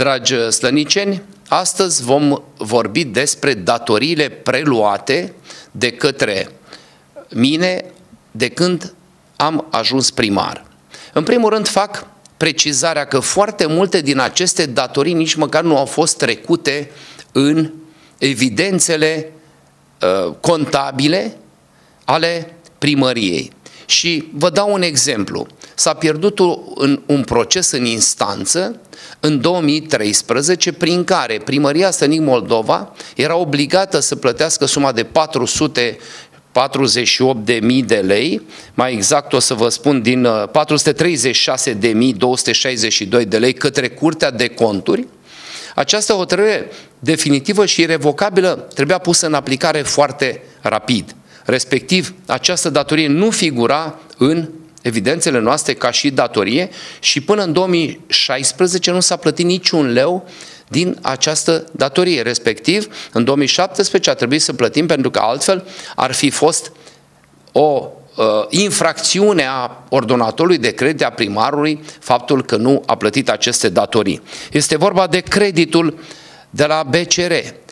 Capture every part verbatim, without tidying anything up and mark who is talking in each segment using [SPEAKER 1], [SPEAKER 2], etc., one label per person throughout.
[SPEAKER 1] Dragi slăniceni, astăzi vom vorbi despre datoriile preluate de către mine de când am ajuns primar. În primul rând fac precizarea că foarte multe din aceste datorii nici măcar nu au fost trecute în evidențele uh, contabile ale primăriei. Și vă dau un exemplu. S-a pierdut un, un proces în instanță în două mii treisprezece prin care Primăria Stănic Moldova era obligată să plătească suma de patru sute patruzeci și opt de mii de lei, mai exact o să vă spun din patru sute treizeci și șase de mii două sute șaizeci și doi de lei către Curtea de Conturi. Această hotărâre definitivă și irrevocabilă trebuia pusă în aplicare foarte rapid. Respectiv, această datorie nu figura în evidențele noastre ca și datorie și până în două mii șaisprezece nu s-a plătit niciun leu din această datorie. Respectiv, în două mii șaptesprezece a trebuit să plătim pentru că altfel ar fi fost o uh, infracțiune a ordonatorului de credit a primarului faptul că nu a plătit aceste datorii. Este vorba de creditul de la B C R.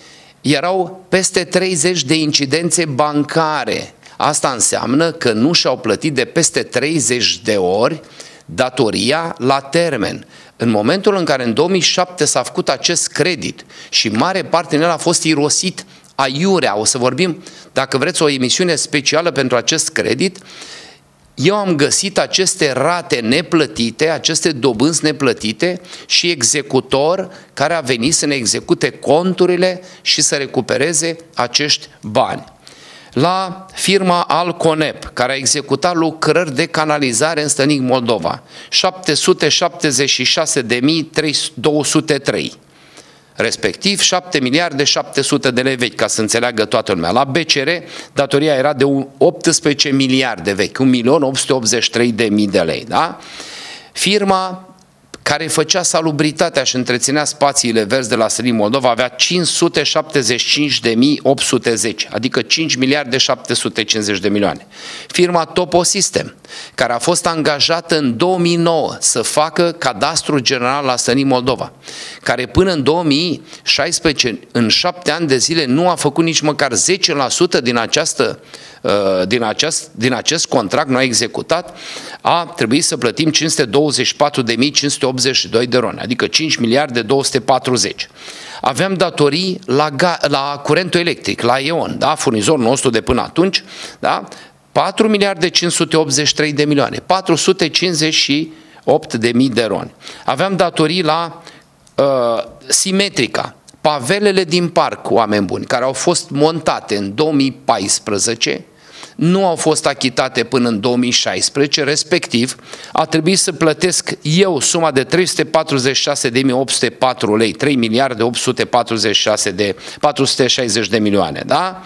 [SPEAKER 1] Erau peste treizeci de incidențe bancare. Asta înseamnă că nu și-au plătit de peste treizeci de ori datoria la termen. În momentul în care în două mii șapte s-a făcut acest credit și mare parte din el a fost irosit aiurea, o să vorbim, dacă vreți, o emisiune specială pentru acest credit, eu am găsit aceste rate neplătite, aceste dobânzi neplătite și executor care a venit să ne execute conturile și să recupereze acești bani. La firma Alconep, care a executat lucrări de canalizare în Stănic Moldova, șapte sute șaptezeci și șase de mii două sute trei, respectiv șapte miliarde șapte sute de lei vechi, ca să înțeleagă toată lumea. La B C R, datoria era de optsprezece miliarde vechi, un milion opt sute optzeci și trei de mii de lei. Da? Firma care făcea salubritatea și întreținea spațiile verzi de la Stănic Moldova avea cinci sute șaptezeci și cinci de mii opt sute zece, adică cinci miliarde șapte sute cincizeci de milioane. Firma Toposystem, care a fost angajată în două mii nouă să facă cadastru general la Stănic Moldova, care până în două mii șaisprezece, în șapte ani de zile, nu a făcut nici măcar zece la sută din această Din acest, din acest contract, nu a executat, a trebuit să plătim cinci sute douăzeci și patru de mii cinci sute optzeci și doi de roni, adică cinci miliarde două sute patruzeci. Aveam datorii la, la curentul electric, la E O N, da? Furnizorul nostru de până atunci, da? patru miliarde cinci sute optzeci și trei de milioane, patru sute cincizeci și opt de mii de roni. Aveam datorii la uh, Simetrica, pavelele din parc, oameni buni, care au fost montate în două mii paisprezece, nu au fost achitate până în două mii șaisprezece, respectiv a trebuit să plătesc eu suma de trei sute patruzeci și șase de mii opt sute patru lei, trei miliarde opt sute patruzeci și șase de patru sute șaizeci de milioane, da?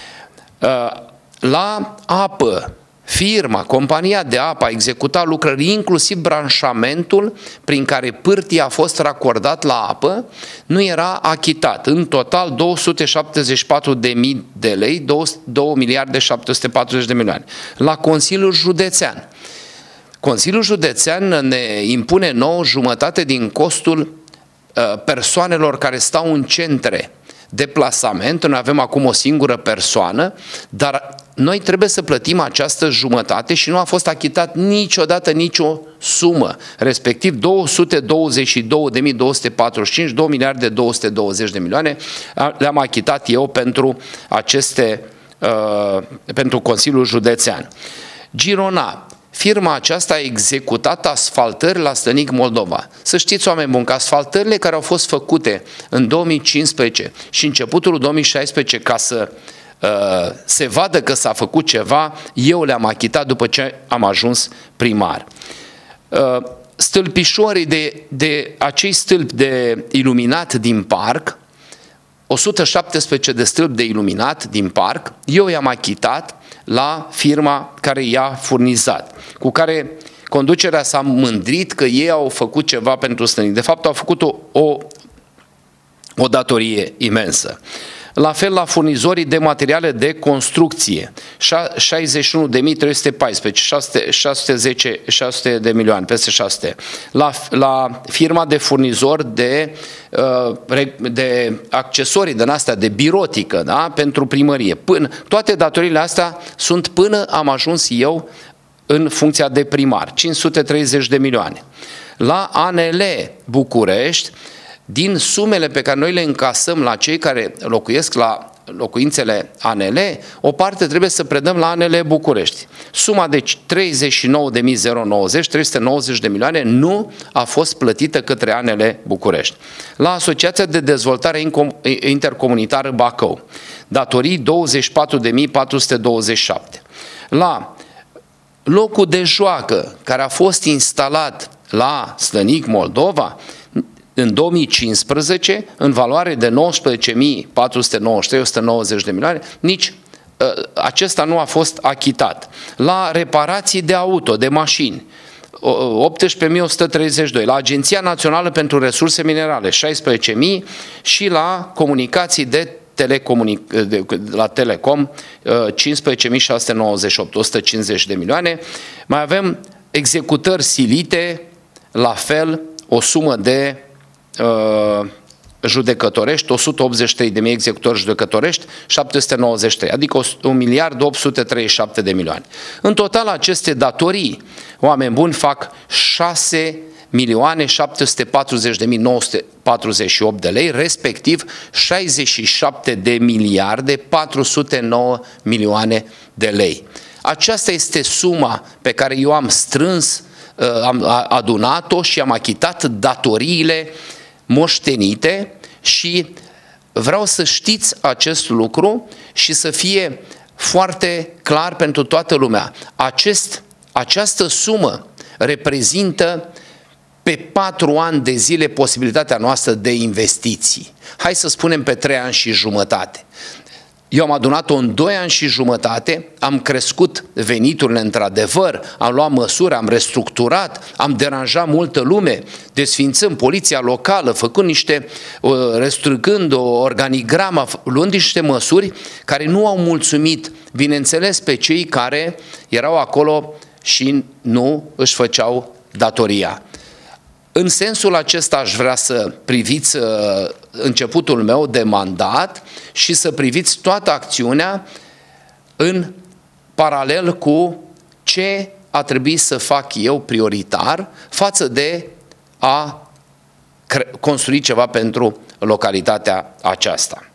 [SPEAKER 1] La apă, firma, compania de apă a executat lucrări, inclusiv branșamentul prin care pârtia a fost racordat la apă, nu era achitat. În total două sute șaptezeci și patru de mii de lei, două miliarde șapte sute patruzeci de milioane. La Consiliul Județean. Consiliul Județean ne impune nouă jumătate din costul persoanelor care stau în centre de plasament. Noi avem acum o singură persoană, dar noi trebuie să plătim această jumătate și nu a fost achitat niciodată nicio sumă, respectiv două sute douăzeci și două de mii două sute patruzeci și cinci, două miliarde două sute douăzeci de milioane, le-am achitat eu pentru aceste, uh, pentru Consiliul Județean. Girona. Firma aceasta a executat asfaltări la Stănic Moldova. Să știți, oameni buni, că asfaltările care au fost făcute în două mii cincisprezece și începutul două mii șaisprezece ca să uh, se vadă că s-a făcut ceva, eu le-am achitat după ce am ajuns primar. Uh, stâlpișorii de, de acei stâlpi de iluminat din parc, o sută șaptesprezece de stâlpi de iluminat din parc, eu i-am achitat la firma care i-a furnizat, cu care conducerea s-a mândrit că ei au făcut ceva pentru Stănic. De fapt, au făcut o, o, o datorie imensă. La fel la furnizorii de materiale de construcție, șaizeci și unu de mii trei sute paisprezece, șase sute zece, șase sute de milioane, peste șase sute. La, la firma de furnizori de, de accesorii din astea, de birotică, da? Pentru primărie. Până, toate datoriile astea sunt până am ajuns eu în funcția de primar, cinci sute treizeci de milioane. La A N L București, din sumele pe care noi le încasăm la cei care locuiesc la locuințele A N L, o parte trebuie să predăm la A N L București. Suma de treizeci și nouă de mii nouăzeci, trei sute nouăzeci de milioane nu a fost plătită către A N L București. La Asociația de Dezvoltare Intercomunitară Bacău, datorii douăzeci și patru de mii patru sute douăzeci și șapte. La locul de joacă care a fost instalat la Slănic, Moldova, în două mii cincisprezece, în valoare de nouăsprezece mii patru sute nouăzeci și trei, o sută nouăzeci de milioane, nici uh, acesta nu a fost achitat. La reparații de auto, de mașini, optsprezece mii o sută treizeci și doi, la Agenția Națională pentru Resurse Minerale, șaisprezece mii și la comunicații de Telecomunic, de, la Telecom, cincisprezece mii șase sute nouăzeci și opt, o sută cincizeci de milioane. Mai avem executări silite, la fel, o sumă de uh, judecătorești, o sută optzeci și trei de mii executori judecătorești, șapte sute nouăzeci și trei, adică un miliard opt sute treizeci și șapte de milioane. În total, aceste datorii, oameni buni, fac șase milioane șapte sute patruzeci de mii nouă sute patruzeci și opt de lei, respectiv șaizeci și șapte de miliarde patru sute nouă milioane de lei. Aceasta este suma pe care eu am strâns, am adunat-o și am achitat datoriile moștenite și vreau să știți acest lucru și să fie foarte clar pentru toată lumea. Acest, această sumă reprezintă pe patru ani de zile posibilitatea noastră de investiții. Hai să spunem pe trei ani și jumătate. Eu am adunat-o în doi ani și jumătate, am crescut veniturile într-adevăr, am luat măsuri, am restructurat, am deranjat multă lume, desfințând poliția locală, făcând niște, restricând o organigramă, luând niște măsuri care nu au mulțumit, bineînțeles, pe cei care erau acolo și nu își făceau datoria. În sensul acesta aș vrea să priviți începutul meu de mandat și să priviți toată acțiunea în paralel cu ce a trebuit să fac eu prioritar față de a construi ceva pentru localitatea aceasta.